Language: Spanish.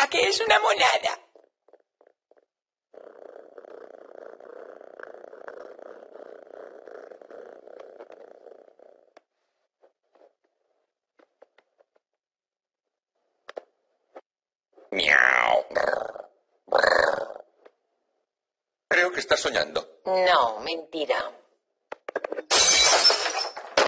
¿A qué es una monada? Miau. Creo que estás soñando. No, mentira.